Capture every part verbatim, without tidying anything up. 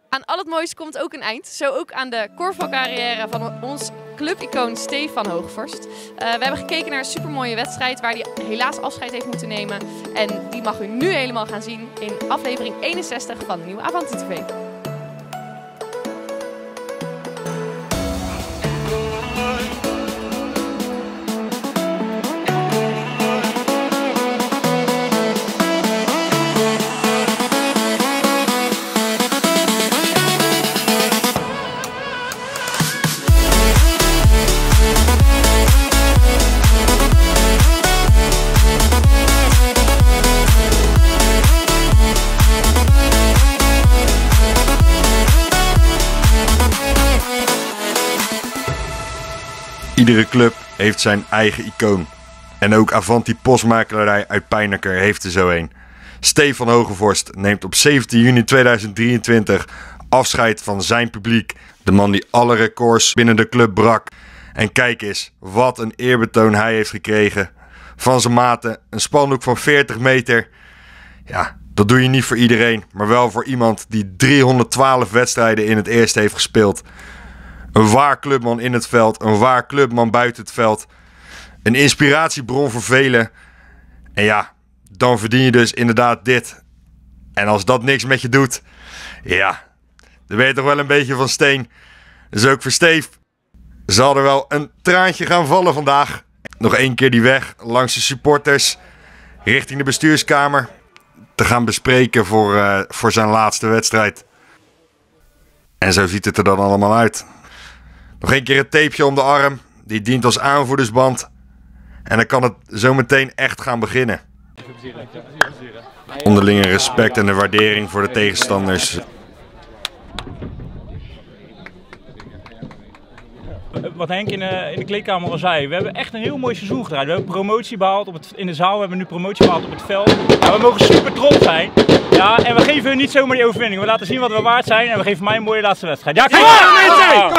Aan al het moois komt ook een eind. Zo ook aan de korfbalcarrière van ons clubicoon Stefan Hogevorst. Uh, we hebben gekeken naar een supermooie wedstrijd waar hij helaas afscheid heeft moeten nemen. En die mag u nu helemaal gaan zien in aflevering eenenzestig van de nieuwe Avanti T V. Iedere club heeft zijn eigen icoon. En ook Avanti Postmakelarij uit Pijnacker heeft er zo een. Stefan Hogevorst neemt op zeventien juni tweeduizend drieëntwintig afscheid van zijn publiek. De man die alle records binnen de club brak. En kijk eens, wat een eerbetoon hij heeft gekregen. Van zijn maten, een spandoek van veertig meter. Ja, dat doe je niet voor iedereen, maar wel voor iemand die driehonderdtwaalf wedstrijden in het eerste heeft gespeeld. Een waar clubman in het veld, een waar clubman buiten het veld. Een inspiratiebron voor velen. En ja, dan verdien je dus inderdaad dit. En als dat niks met je doet, ja, dan ben je toch wel een beetje van steen. Dus ook voor Steef zal er wel een traantje gaan vallen vandaag. Nog één keer die weg langs de supporters richting de bestuurskamer te gaan bespreken voor, uh, voor zijn laatste wedstrijd. En zo ziet het er dan allemaal uit. Nog een keer het tapeje om de arm. Die dient als aanvoerdersband. En dan kan het zo meteen echt gaan beginnen. Onderlinge respect en de waardering voor de tegenstanders. Wat Henk in de, in de kleedkamer al zei, we hebben echt een heel mooi seizoen gedraaid. We hebben promotie behaald op het, in de zaal, we hebben nu promotie behaald op het veld. Ja, we mogen super trots zijn. Ja, en we geven hun niet zomaar die overwinning. We laten zien wat we waard zijn en we geven mij een mooie laatste wedstrijd. Ja, kijk! Ja!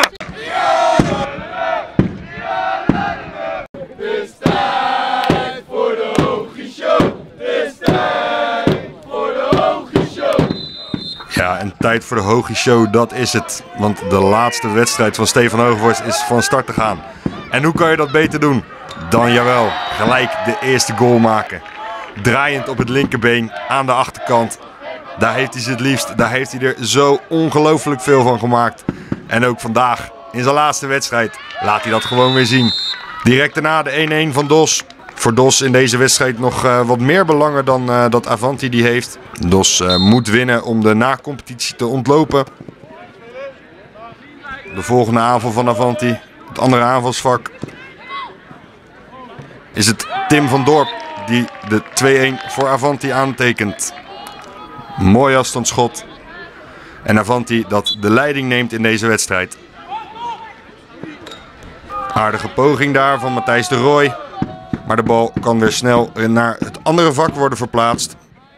Het is tijd voor de Hogie Show. Het is tijd voor de Hogie Show. Ja, en tijd voor de Hogie Show, dat is het. Want de laatste wedstrijd van Stefan Hogevorst is van start te gaan. En hoe kan je dat beter doen dan, jawel, gelijk de eerste goal maken. Draaiend op het linkerbeen aan de achterkant. Daar heeft hij ze het liefst. Daar heeft hij er zo ongelooflijk veel van gemaakt. En ook vandaag, in zijn laatste wedstrijd, laat hij dat gewoon weer zien. Direct daarna de één-één van Dos. Voor Dos in deze wedstrijd nog uh, wat meer belangen dan uh, dat Avanti die heeft. Dos uh, moet winnen om de na-competitie te ontlopen. De volgende aanval van Avanti, het andere aanvalsvak, is het Tim van Dorp die de twee-één voor Avanti aantekent. Mooi afstandsschot. En Avanti dat de leiding neemt in deze wedstrijd. Aardige poging daar van Matthijs de Rooij. Maar de bal kan weer snel naar het andere vak worden verplaatst.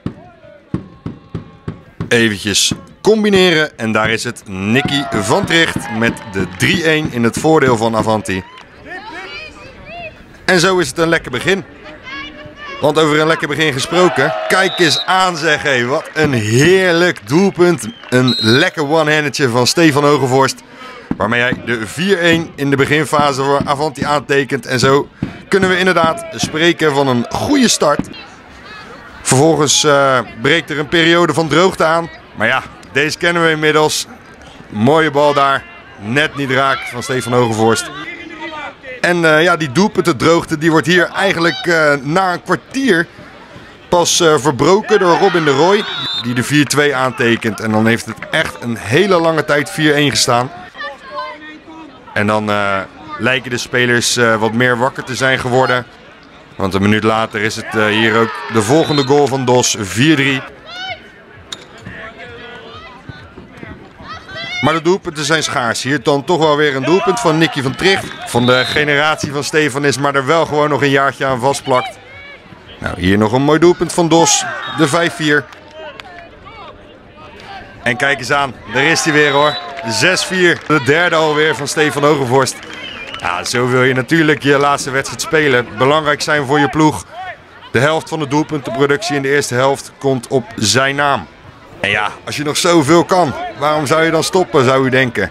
Eventjes combineren. En daar is het Nicky van Tricht met de drie-één in het voordeel van Avanti. En zo is het een lekker begin. Want over een lekker begin gesproken. Kijk eens aan zeg. Hé, wat een heerlijk doelpunt. Een lekker one-handetje van Stefan Hogevorst. Waarmee hij de vier-één in de beginfase voor Avanti aantekent. En zo kunnen we inderdaad spreken van een goede start. Vervolgens uh, breekt er een periode van droogte aan. Maar ja, deze kennen we inmiddels. Mooie bal daar. Net niet raak van Stefan Hogevorst. En uh, ja, die doelpuntendroogte die wordt hier eigenlijk uh, na een kwartier pas uh, verbroken door Robin de Rooij. Die de vier-twee aantekent. En dan heeft het echt een hele lange tijd vier-één gestaan. En dan uh, lijken de spelers uh, wat meer wakker te zijn geworden. Want een minuut later is het uh, hier ook de volgende goal van Dos, vier-drie. Maar de doelpunten zijn schaars. Hier dan toch wel weer een doelpunt van Nicky van Tricht. Van de generatie van Stefan is, maar er wel gewoon nog een jaartje aan vastplakt. Nou, hier nog een mooi doelpunt van Dos, de vijf-vier. En kijk eens aan, daar is hij weer hoor. zes-vier, de derde alweer van Stefan Hogevorst. Ja, zo wil je natuurlijk je laatste wedstrijd spelen. Belangrijk zijn voor je ploeg. De helft van de doelpuntenproductie in de eerste helft komt op zijn naam. En ja, als je nog zoveel kan, waarom zou je dan stoppen, zou u denken.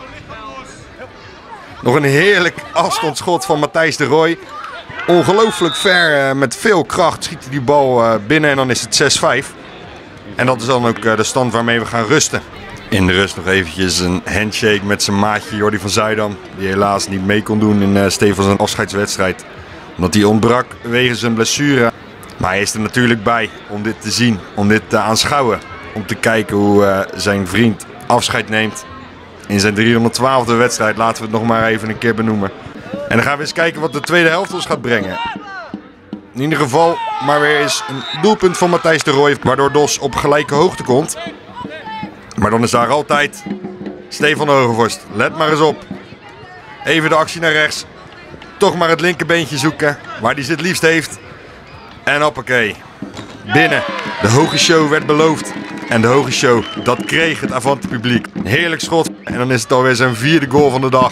Nog een heerlijk afstandsschot van Matthijs de Rooij. Ongelooflijk ver, met veel kracht schiet hij die bal binnen en dan is het zes vijf. En dat is dan ook de stand waarmee we gaan rusten. In de rust nog eventjes een handshake met zijn maatje Jordi van Zuidam. Die helaas niet mee kon doen in Stefans afscheidswedstrijd. Omdat hij ontbrak wegens een blessure. Maar hij is er natuurlijk bij om dit te zien, om dit te aanschouwen. Om te kijken hoe uh, zijn vriend afscheid neemt in zijn driehonderdtwaalfde wedstrijd. Laten we het nog maar even een keer benoemen. En dan gaan we eens kijken wat de tweede helft ons gaat brengen. In ieder geval maar weer eens een doelpunt van Matthijs de Rooij. Waardoor Dos op gelijke hoogte komt. Maar dan is daar altijd Stefan Hogevorst. Let maar eens op. Even de actie naar rechts. Toch maar het linkerbeentje zoeken. Waar hij ze het liefst heeft. En hoppakee. Binnen. De hoge show werd beloofd. En de hoge show, dat kreeg het Avanti publiek. Een heerlijk schot. En dan is het alweer zijn vierde goal van de dag.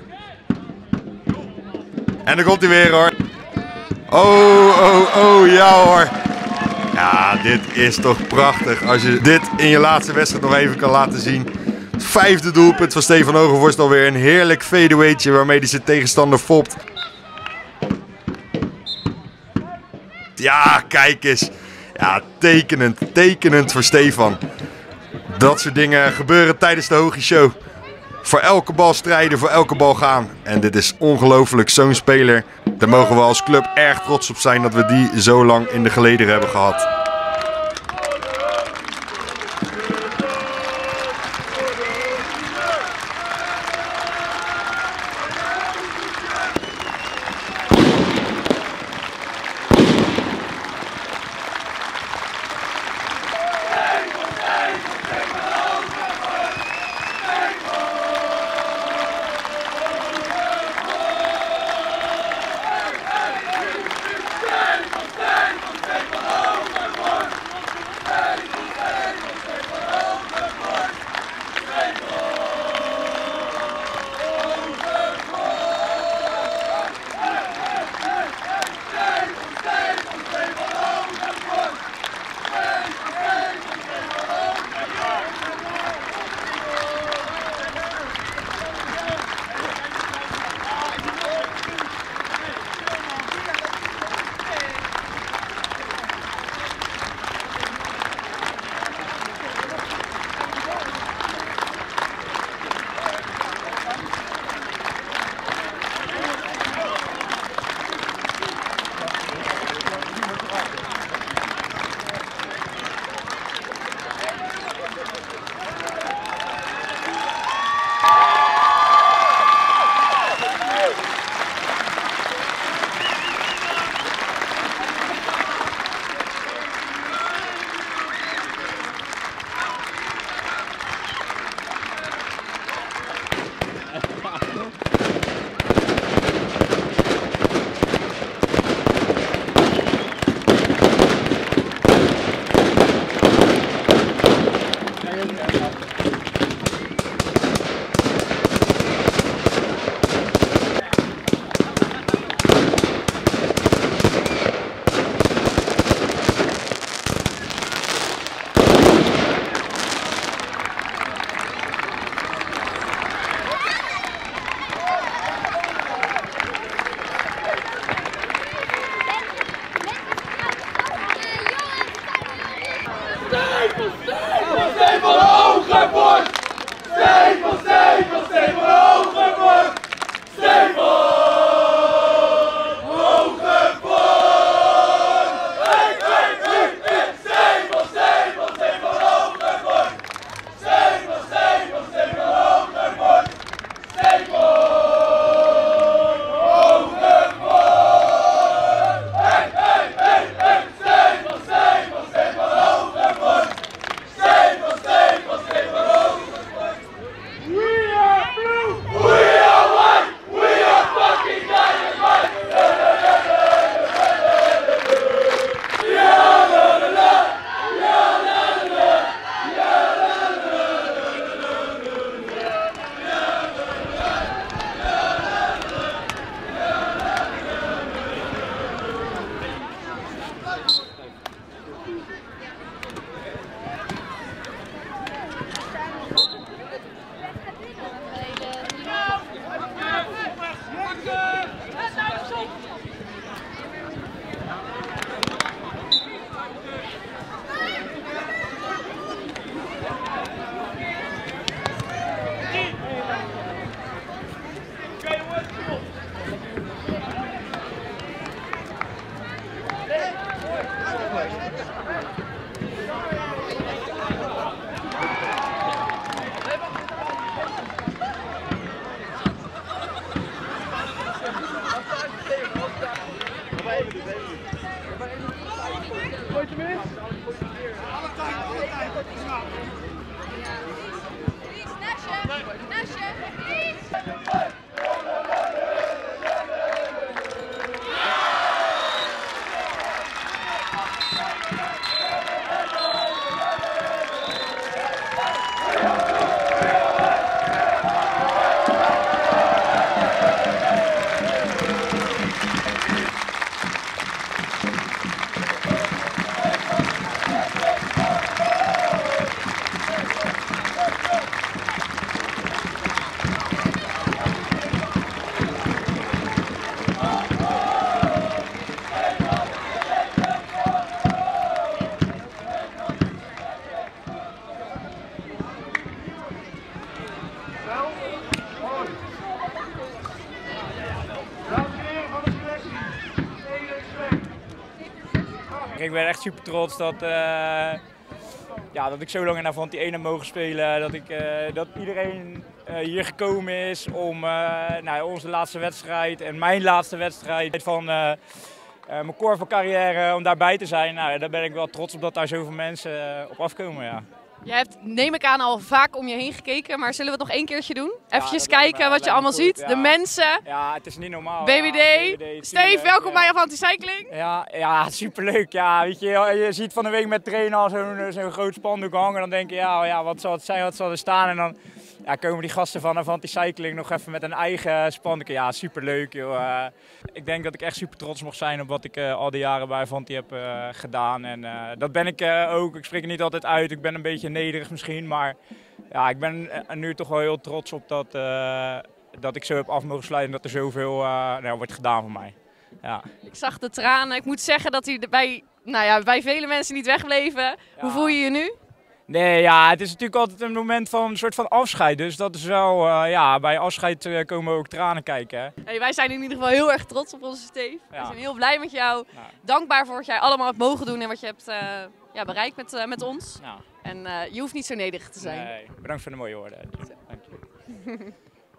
En dan komt hij weer hoor. Oh, oh, oh, ja hoor. Ja, dit is toch prachtig. Als je dit in je laatste wedstrijd nog even kan laten zien. Het vijfde doelpunt van Stefan Hogevorst. Alweer een heerlijk fadeawaytje waarmee hij zijn tegenstander fopt. Ja, kijk eens. Ja, tekenend, tekenend voor Stefan. Dat soort dingen gebeuren tijdens de hoge show. Voor elke bal strijden, voor elke bal gaan. En dit is ongelooflijk, zo'n speler. Daar mogen we als club erg trots op zijn dat we die zo lang in de gelederen hebben gehad. We are Rondje mis. Alle tijd, alle tijd. Nasje, Nasje. Ik ben echt super trots dat, uh, ja, dat ik zo lang in Avanti één heb mogen spelen. Dat, ik, uh, dat iedereen uh, hier gekomen is om uh, nou, onze laatste wedstrijd en mijn laatste wedstrijd van uh, uh, mijn korfbalcarrière, om daarbij te zijn. Nou, daar ben ik wel trots op dat daar zoveel mensen uh, op afkomen. Ja. Je hebt, neem ik aan, al vaak om je heen gekeken, maar zullen we het nog één keertje doen? Even Ja, kijken me, wat je allemaal goed, ziet. ja. De mensen. Ja, het is niet normaal. B B D. Ja, B B D Steve, welkom ja. bij Avanti Cycling. Ja, ja, superleuk. Ja, weet je, je ziet van de week met trainen al zo'n zo'n groot spandoek hangen. Dan denk je, ja, ja, wat zal het zijn, wat zal er staan? En dan ja, komen die gasten van Avanti Cycling nog even met een eigen spandoek. Ja, superleuk, joh. Uh, ik denk dat ik echt super trots mag zijn op wat ik uh, al die jaren bij Avanti heb uh, gedaan. En uh, dat ben ik uh, ook. Ik spreek er niet altijd uit. Ik ben een beetje nederig misschien. Maar ja, ik ben uh, nu toch wel heel trots op dat, uh, dat ik zo heb af mogen sluiten. En dat er zoveel uh, nou, wordt gedaan voor mij. Ja. Ik zag de tranen. Ik moet zeggen dat hij bij, nou ja, bij vele mensen niet wegbleven. Ja. Hoe voel je je nu? Nee, ja, het is natuurlijk altijd een moment van een soort van afscheid. Dus dat is wel, uh, ja, bij afscheid uh, komen ook tranen kijken. Hè. Hey, wij zijn in ieder geval heel erg trots op onze Steve. Ja. We zijn heel blij met jou. Ja. Dankbaar voor wat jij allemaal hebt mogen doen en wat je hebt uh, ja, bereikt met, uh, met ons. Ja. En uh, je hoeft niet zo nederig te zijn. Nee, bedankt voor de mooie woorden. Dank je.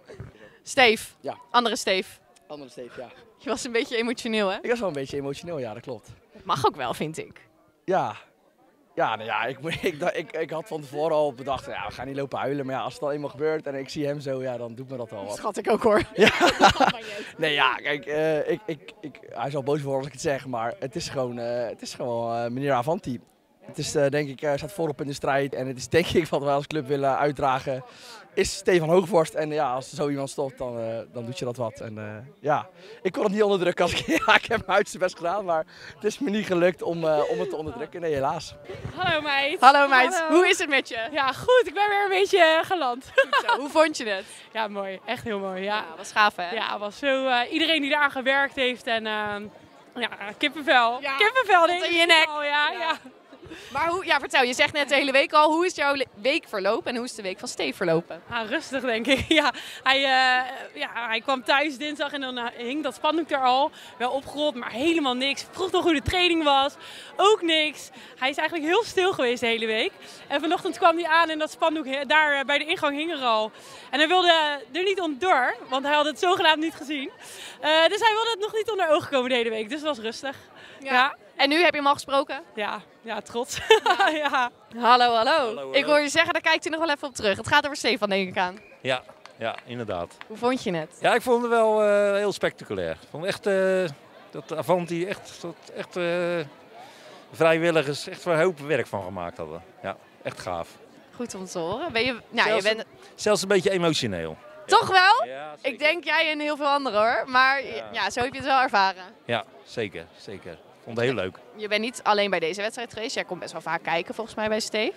Steve, ja. andere Steve. Andere Steve, ja. Je was een beetje emotioneel, hè? Ik was wel een beetje emotioneel, ja, dat klopt. Dat mag ook wel, vind ik. Ja. Ja, nou ja, ik, ik, ik, ik had van tevoren al bedacht, ja, we gaan niet lopen huilen. Maar ja, als het al eenmaal gebeurt en ik zie hem zo, ja, dan doet me dat wel wat. Dat schat ik ook, hoor. Ja. Nee, ja, kijk, uh, ik, ik, ik, hij zal boos worden als ik het zeg, maar het is gewoon, uh, het is gewoon uh, meneer Avanti. Het is, uh, denk ik, uh, staat voorop in de strijd en het is denk ik wat wij als club willen uitdragen. Is Stefan Hoogvorst en ja, als er zo iemand stopt, dan, uh, dan doet je dat wat. En uh, ja, ik kon het niet onderdrukken als ik, ja, ik heb mijn uiterste best gedaan, maar het is me niet gelukt om, uh, om het te onderdrukken. Nee, helaas. Hallo meid. Hallo meid, Hallo. Hoe is het met je? Ja, goed, ik ben weer een beetje geland. Goed zo. Hoe vond je het? Ja, mooi, echt heel mooi. Ja, ja was gaaf hè? Ja, was zo, uh, iedereen die eraan gewerkt heeft en uh, ja, kippenvel. Ja, kippenvel denk in je nek. Oh, ja, ja. ja. Maar hoe, ja, vertel, je zegt net de hele week al, hoe is jouw week verlopen en hoe is de week van Steve verlopen? Ah, rustig denk ik. Ja, hij, uh, ja, hij kwam thuis dinsdag en dan uh, hing dat spandoek er al. Wel opgerold, maar helemaal niks. Vroeg nog hoe de training was. Ook niks. Hij is eigenlijk heel stil geweest de hele week. En vanochtend kwam hij aan en dat spandoek daar uh, bij de ingang hing er al. En hij wilde er niet onderdoor, want hij had het zogenaamd niet gezien. Uh, dus hij wilde het nog niet onder ogen komen de hele week. Dus het was rustig. Ja. Ja. En nu heb je hem al gesproken? Ja, ja, trots. Ja. Ja. Hallo, hallo, hallo, hallo. Ik hoor je zeggen, daar kijkt u nog wel even op terug. Het gaat over Stefan, denk ik aan. Ja, ja, inderdaad. Hoe vond je het? Ja, ik vond het wel uh, heel spectaculair. Ik vond echt uh, dat Avanti echt, dat echt uh, vrijwilligers echt een hoop werk van gemaakt hadden. Ja, echt gaaf. Goed om te horen. Ben je, nou, zelfs, je bent... zelfs een beetje emotioneel. Toch wel? Ja, ik denk jij en heel veel anderen hoor. Maar ja. ja, zo heb je het wel ervaren. Ja, zeker, zeker. Ik vond het heel leuk. Je bent niet alleen bij deze wedstrijd geweest. Jij komt best wel vaak kijken volgens mij bij Steve.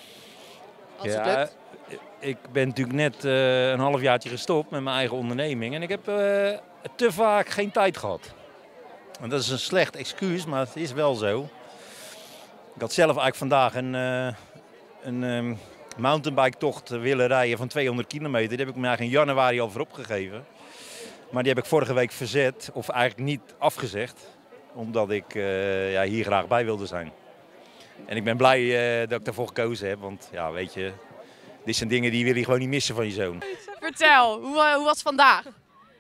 Als ja, het lukt. Ik ben natuurlijk net uh, een halfjaartje gestopt met mijn eigen onderneming. En ik heb uh, te vaak geen tijd gehad. En dat is een slecht excuus, maar het is wel zo. Ik had zelf eigenlijk vandaag een, uh, een um, mountainbike tocht willen rijden van tweehonderd kilometer. Die heb ik me eigenlijk in januari al voor opgegeven. Maar die heb ik vorige week verzet, of eigenlijk niet afgezegd. Omdat ik uh, ja, hier graag bij wilde zijn. En ik ben blij uh, dat ik daarvoor gekozen heb. Want ja, weet je, dit zijn dingen die wil je gewoon niet missen van je zoon. Vertel, hoe, hoe was het vandaag?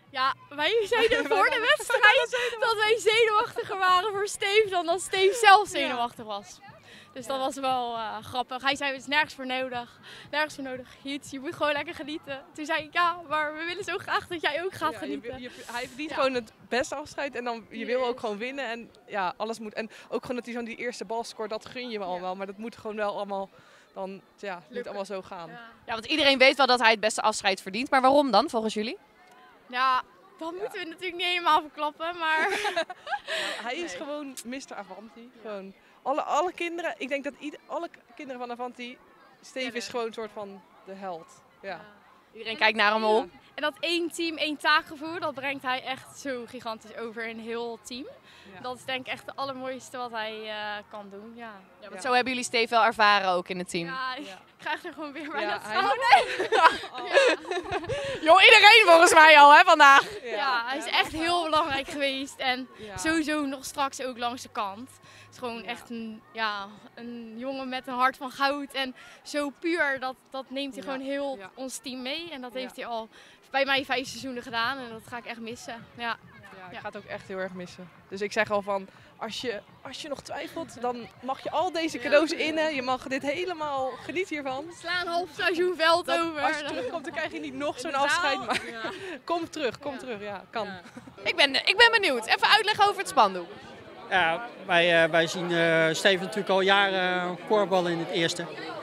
Ja, wij zeiden voor de wedstrijd dat wij zenuwachtiger waren voor Steve dan dat Steve zelf zenuwachtig was. Dus dat was wel uh, grappig. Hij zei, het is nergens voor nodig. Nergens voor nodig. Giet, je moet gewoon lekker genieten. Toen zei ik, ja, maar we willen zo graag dat jij ook gaat ja, genieten. Je, je, hij verdient ja. gewoon het beste afscheid en dan je wil ook gewoon winnen. En ja, alles moet. En ook gewoon dat hij zo'n die eerste bal scoort, dat gun je me allemaal. Maar dat moet gewoon wel allemaal dan, ja, niet allemaal zo gaan. Ja. ja, want iedereen weet wel dat hij het beste afscheid verdient. Maar waarom dan, volgens jullie? Ja, dat moeten we natuurlijk niet helemaal verklappen, maar... nou, hij is nee. gewoon mister Avanti. Gewoon. Alle, alle kinderen, ik denk dat ieder, alle kinderen van Avanti, Steve is gewoon een soort van de held. Ja. Ja. Iedereen kijkt naar hem om. En dat één team, één taakgevoel, dat brengt hij echt zo gigantisch over in heel het team. Ja. Dat is denk ik echt het allermooiste wat hij uh, kan doen. Ja. Ja, want ja. Zo hebben jullie Steve wel ervaren ook in het team. Ja, ik ja. krijg er gewoon weer bij ja, dat vrouwen. Oh. Ja. Joh, iedereen volgens mij al hè, vandaag. Ja, ja hij is echt heel belangrijk geweest en ja. sowieso nog straks ook langs de kant. Het is gewoon ja. echt een, ja, een jongen met een hart van goud en zo puur, dat, dat neemt hij ja. gewoon heel ja. ons team mee. En dat heeft ja. hij al bij mij vijf seizoenen gedaan en dat ga ik echt missen. Ja. Ja, ik ga het ook echt heel erg missen. Dus ik zeg al van, als je, als je nog twijfelt, dan mag je al deze cadeaus innen. Je mag dit helemaal, geniet hiervan. Sla een half seizoen veld dat, over. Als je terugkomt, dan krijg je niet nog zo'n afscheid. Maar ja. kom terug, kom ja. terug. Ja, kan. Ja. Ik, ben, ik ben benieuwd. Even uitleggen over het spandoek. Ja, wij, uh, wij zien uh, Steven natuurlijk al jaren koorballen in het eerste.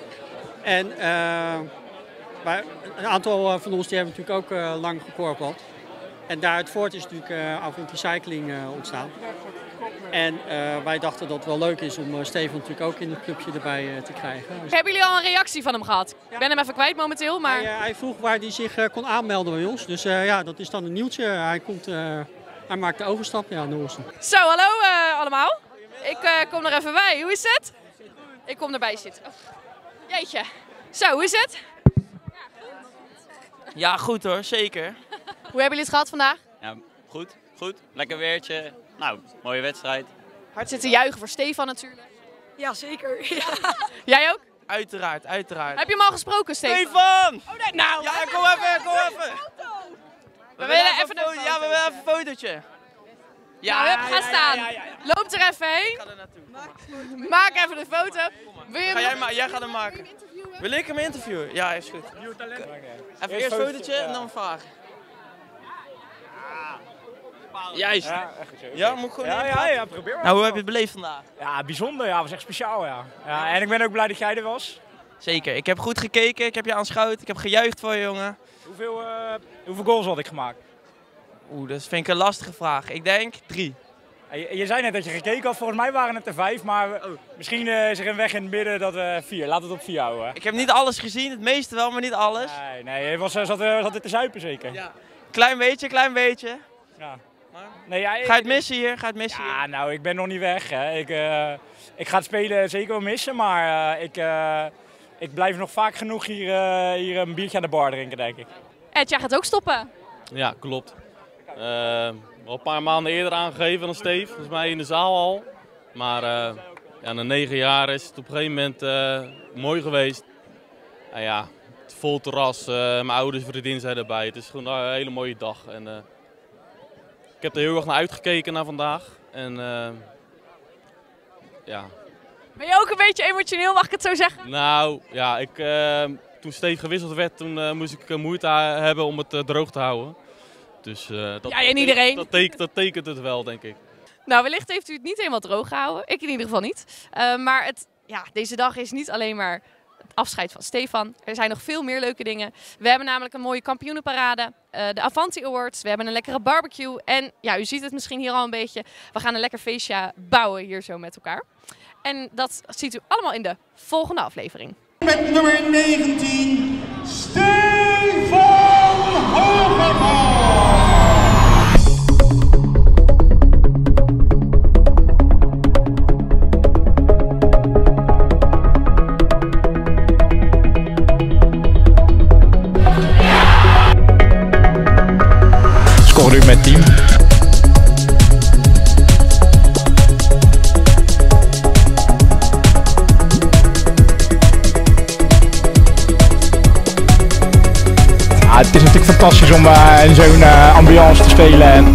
En uh, wij, een aantal van ons die hebben natuurlijk ook uh, lang gekorbald. En daaruit voort is natuurlijk uh, Avanti Cycling uh, ontstaan. En uh, wij dachten dat het wel leuk is om uh, Steven natuurlijk ook in het clubje erbij uh, te krijgen. Dus... Hebben jullie al een reactie van hem gehad? Ja. Ik ben hem even kwijt momenteel, maar... Hij, uh, hij vroeg waar hij zich uh, kon aanmelden bij ons. Dus uh, ja, dat is dan een nieuwtje. Hij, komt, uh, hij maakt de overstap ja, naar ons. Zo, hallo uh, allemaal. Ik uh, kom er even bij. Hoe is het? Ik kom erbij zitten. Oh. Jeetje. Zo, hoe is het? Ja, goed hoor, zeker. Hoe hebben jullie het gehad vandaag? Ja, goed, goed. Lekker weertje. Nou, mooie wedstrijd. Hard zitten juichen voor Stefan natuurlijk. Ja, zeker. Ja. Jij ook? Uiteraard, uiteraard. Heb je hem al gesproken, Stefan? Stefan! Oh nee, nou! Ja, kom even, kom even! We, we willen even, even een foto. Ja, we willen even een fotootje. Ja, nou, hup, ga staan. Ja, ja, ja, ja. Loop er even heen. Ik ga er naartoe. Maak, Maak even de foto. Wil je ga jij, ma jij gaat hem maken. Wil ik hem interviewen? Ja, is goed. Even eerst een fotootje en dan vragen. Juist. Ja, ja, moet ik gewoon ja, ja, ja, probeer maar. Nou, hoe heb je het beleefd vandaag? Ja, bijzonder. Ja, was echt speciaal, ja. Ja. En ik ben ook blij dat jij er was. Zeker. Ik heb goed gekeken, ik heb je aanschouwd, ik heb gejuicht voor je, jongen. Hoeveel, uh, hoeveel goals had ik gemaakt? Oeh, dat vind ik een lastige vraag. Ik denk drie. Je, je zei net dat je gekeken had, volgens mij waren het er vijf, maar oh. misschien uh, is er een weg in het midden dat we uh, vier. Laat het op vier houden. Ik heb niet alles gezien, het meeste wel, maar niet alles. Nee, nee je was, uh, zat, uh, zat er te zuipen zeker. Ja. Klein beetje, klein beetje. Ja. Maar... Nee, ja, ga je het missen hier? Ga je het missen ja, hier? nou, ik ben nog niet weg. Hè. Ik, uh, ik ga het spelen zeker wel missen, maar uh, ik, uh, ik blijf nog vaak genoeg hier, uh, hier een biertje aan de bar drinken, denk ik. Ed, jij gaat ook stoppen? Ja, klopt. Uh, al een paar maanden eerder aangegeven dan Steve, volgens mij in de zaal al. Maar uh, ja, na negen jaar is het op een gegeven moment uh, mooi geweest. Uh, ja, het vol terras, uh, mijn ouders en vriendin zijn erbij. Het is gewoon een hele mooie dag. En, uh, ik heb er heel erg naar uitgekeken naar vandaag. En, uh, ja. Ben je ook een beetje emotioneel, mag ik het zo zeggen? Nou, ja, ik, uh, toen Steve gewisseld werd, toen uh, moest ik uh, moeite hebben om het uh, droog te houden. Dus uh, dat, Jij en iedereen? Dat, teken, dat tekent het wel, denk ik. Nou, wellicht heeft u het niet helemaal droog gehouden. Ik in ieder geval niet. Uh, maar het, ja, deze dag is niet alleen maar het afscheid van Stefan. Er zijn nog veel meer leuke dingen. We hebben namelijk een mooie kampioenenparade. Uh, de Avanti Awards. We hebben een lekkere barbecue. En ja, u ziet het misschien hier al een beetje. We gaan een lekker feestje bouwen hier zo met elkaar. En dat ziet u allemaal in de volgende aflevering. Met nummer negentien, Stefan Hogevorst. Scoorde u met team? is natuurlijk fantastisch om uh, in zo'n uh, ambiance te spelen.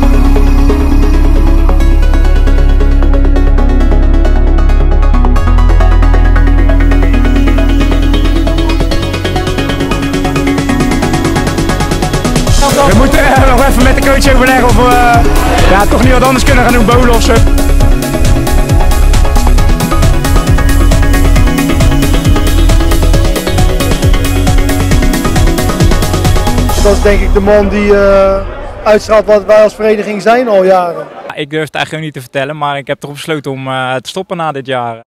We moeten uh, nog even met de coach overleggen of we uh, ja, toch niet wat anders kunnen gaan doen, bowlen of zo. Dat is denk ik de man die uh, uitstraalt wat wij als vereniging zijn al jaren. Ik durf het eigenlijk niet te vertellen, maar ik heb toch besloten om uh, te stoppen na dit jaar.